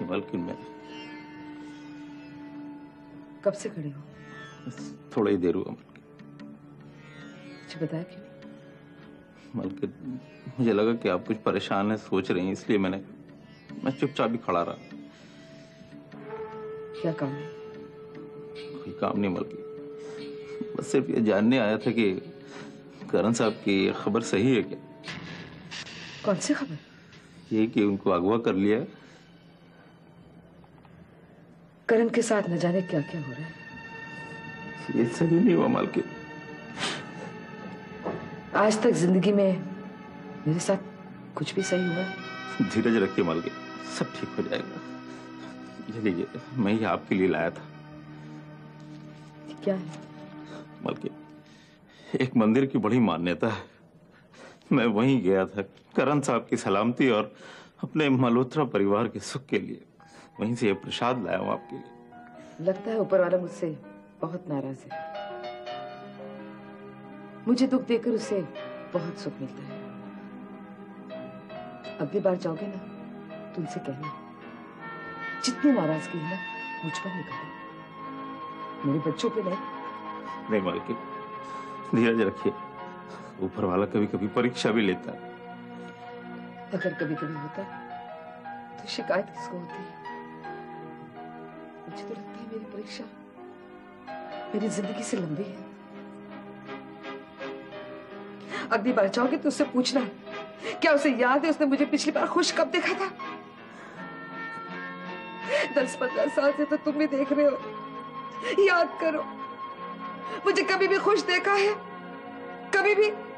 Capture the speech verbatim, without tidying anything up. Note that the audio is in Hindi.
जी मालकिन, मैं कब से खड़े हो? थोड़ा ही देर हुआ मालकिन। मुझे बताया क्यों? मालकिन, मुझे लगा कि आप कुछ परेशान है, सोच रही हैं, इसलिए मैंने मैं चुपचाप ही खड़ा रहा। क्या काम है? कोई काम नहीं मालकिन, बस सिर्फ ये जानने आया था कि करण साहब की खबर सही है क्या? कौन सी खबर? ये कि उनको अगवा कर लिया है। करण के साथ न जाने क्या क्या हो रहा है। ये सही नहीं हुआ मालकिन। आज तक जिंदगी में मेरे साथ कुछ भी सही हुआ? धीरज रखिए मालकिन, सब ठीक हो जाएगा। ये लीजिए, मैं ये आपके लिए लाया था। क्या है? मालकिन, एक मंदिर की बड़ी मान्यता है, मैं वहीं गया था करण साहब की सलामती और अपने मल्होत्रा परिवार के सुख के लिए। वहीं से ये प्रसाद लाया हूं आपके लिए। लगता है ऊपर वाला मुझसे बहुत नाराज है। मुझे दुख देकर उसे बहुत सुख मिलता है। अगली बार जाओगे ना तो उनसे कहना जितनी नाराजगी है ना मुझ पर निकालो, मेरे बच्चों पे नहीं। नहीं मालकिन, धीरज रखिए, ऊपर वाला कभी कभी परीक्षा भी लेता है। अगर कभी कभी होता तो शिकायत किसको होती है? मुझे तो लगता है मेरी परीक्षा मेरी जिंदगी से लंबी है। अगली बार जाओगे तो उससे पूछना क्या उसे याद है उसने मुझे पिछली बार खुश कब देखा था? दस पंद्रह साल से तो तुम भी देख रहे हो। याद करो, मुझे कभी भी खुश देखा है? कभी भी?